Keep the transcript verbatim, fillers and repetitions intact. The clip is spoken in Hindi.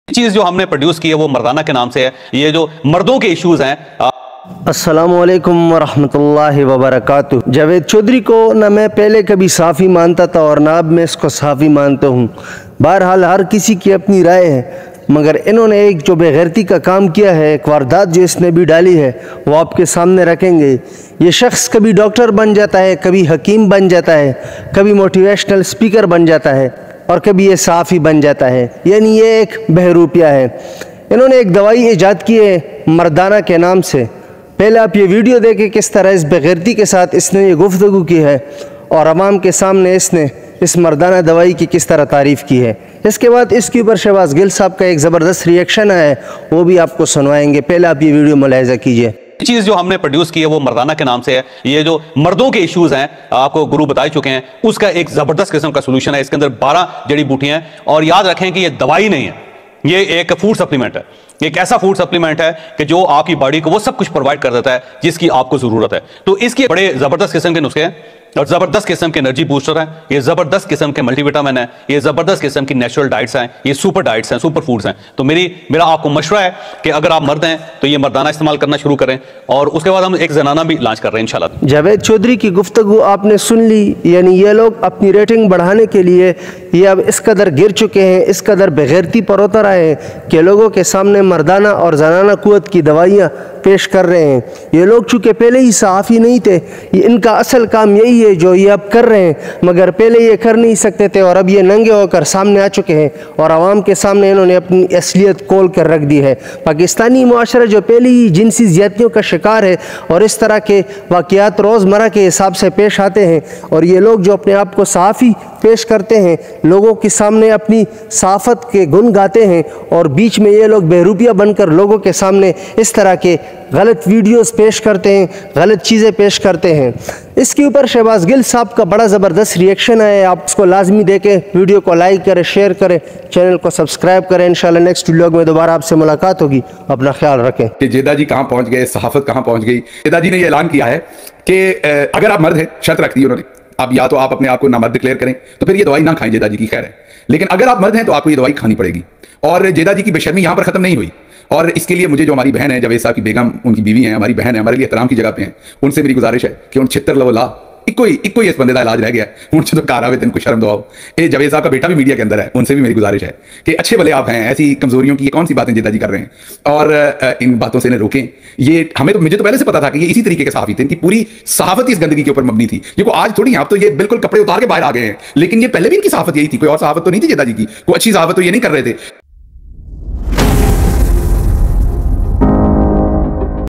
चीज जो हमने प्रोड्यूस की है वो मर्दाना के नाम से है। ये जो मर्दों के इश्यूज हैं। अस्सलामुअलैकुम वरहमतुल्लाहि वबरकातुहू। जावेद चौधरी को न मैं पहले कभी साफ़ी मानता था और ना अब मैं इसको साफ़ी मानता हूँ। बहरहाल हर किसी की अपनी राय है, मगर इन्होंने एक जो बेगैरती का काम किया है, एक वारदात जो इसने भी डाली है, वो आपके सामने रखेंगे। ये शख्स कभी डॉक्टर बन जाता है, कभी हकीम बन जाता है, कभी मोटिवेशनल स्पीकर बन जाता है और कभी ये साफ़ी बन जाता है, यानी ये एक बहरूपिया है। इन्होंने एक दवाई ईजाद की है मर्दाना के नाम से। पहले आप ये वीडियो देखें किस तरह इस बेगैरती के साथ इसने ये गुफ्तगू की है और अवाम के सामने इसने इस मर्दाना दवाई की किस तरह तारीफ़ की है। इसके बाद इसके ऊपर शहबाज गिल साहब का एक ज़बरदस्त रिएक्शन है, वो भी आपको सुनवाएंगे। पहले आप ये वीडियो मुलाहिज़ा कीजिए। चीज जो हमने प्रोड्यूस की है वो मर्दाना के नाम से है। ये जो मर्दों के इश्यूज हैं, आपको गुरु बता चुके हैं, उसका एक जबरदस्त किस्म का सोल्यूशन है। इसके अंदर बारह जड़ी बूटियां हैं और याद रखें कि ये दवाई नहीं है, ये एक फूड सप्लीमेंट है। एक ऐसा फूड सप्लीमेंट है कि जो आपकी बॉडी को वो सब कुछ प्रोवाइड कर देता है जिसकी आपको जरूरत है। तो इसके बड़े जबरदस्त किस्म के नुस्खे हैं और जबरदस्त किस्म के एनर्जी बूस्टर हैं, ये जबरदस्त किस्म के मल्टीविटामिन है, ये जबरदस्त किस्म की नेचुरल डाइट्स हैं, ये सुपर डाइट्स हैं, सुपर फूड्स हैं। तो मेरी मेरा आपको मशवरा है कि अगर आप मर्द हैं तो ये मर्दाना इस्तेमाल करना शुरू करें और उसके बाद हम एक जनाना भी लॉन्च कर रहे हैं इंशाल्लाह। जावेद चौधरी की गुफ्तगू आपने सुन ली, यानी ये लोग अपनी रेटिंग बढ़ाने के लिए ये अब इस कदर गिर चुके हैं, इस कदर बेगैरती पर उतर आए हैं कि लोगों के सामने मर्दाना और जनाना कुव्वत की दवाइयाँ पेश कर रहे हैं। ये लोग चूँकि पहले ही सहाफ़ी नहीं थे, ये इनका असल काम यही है जो ये अब कर रहे हैं, मगर पहले ये कर नहीं सकते थे और अब ये नंगे होकर सामने आ चुके हैं और आवाम के सामने इन्होंने अपनी असलियत खोल कर रख दी है। पाकिस्तानी मुआशरा जो पहले ही जिनसी ज़्यादतियों का शिकार है और इस तरह के वाक़यात रोज़मर्रा के हिसाब से पेश आते हैं, और ये लोग जो अपने आप को सहाफ़ी पेश करते हैं, लोगों के सामने अपनी सहाफ़त के गुण गाते हैं और बीच में ये लोग बहरूपिया बनकर लोगों के सामने इस तरह के गलत वीडियोस पेश करते हैं, गलत चीज़ें पेश करते हैं। इसके ऊपर शहबाज गिल साहब का बड़ा ज़बरदस्त रिएक्शन है, आप उसको लाजमी देखें। वीडियो को लाइक करें, शेयर करें, चैनल को सब्सक्राइब करें। इंशाल्लाह नेक्स्ट व्लॉग में दोबारा आपसे मुलाकात होगी। अपना ख्याल रखें। कि जेदा जी कहाँ पहुँच गए, सहाफ़त कहाँ पहुँच गई। जेदा जी ने यह ऐलान किया है कि अगर आप मर्द हैं, शर्त रख दी उन्होंने, आप या तो आप अपने आप को नामर्द डिक्लेयर करें तो फिर ये दवाई ना खाएं, जेदा जी की खैर है, लेकिन अगर आप मर्द हैं तो आपको ये दवाई खानी पड़ेगी। और जेदा जी की बेशर्मी यहाँ पर ख़त्म नहीं हुई और इसके लिए मुझे जो हमारी बहन है, जावेद साहब की बेगम, उनकी बीवी है, हमारी बहन है, हमारे लिए एहतराम की जगह पे हैं, उनसे मेरी गुजारिश है कि उन छितर लो ला इको ही इको ही इस बंदे का इलाज रह गया है, उनसे तो कार आवे तेन को शर्म दो। ये जावेद साहब का बेटा भी मीडिया के अंदर है, उनसे भी मेरी गुजारिश है कि अच्छे भले आप हैं, ऐसी कमजोरियों की ये कौन सी बातें जेदा जी कर रहे हैं और इन बातों से इन्हें रोकें। ये हमें तो मुझे तो पहले से पता था कि ये इसी तरीके के सहाफ़ी थे, इनकी पूरी सहाफ़त इस गंदगी के ऊपर मबनी थी। ये को आज थोड़ी आप तो ये बिल्कुल कपड़े उतार के बाहर आ गए हैं, लेकिन ये पहले भी इनकी सहाफ़त यही थी, कोई और सहाफ़त तो नहीं थी जेदा जी की, कोई अच्छी सहाफ़त तो ये नहीं कर रहे थे।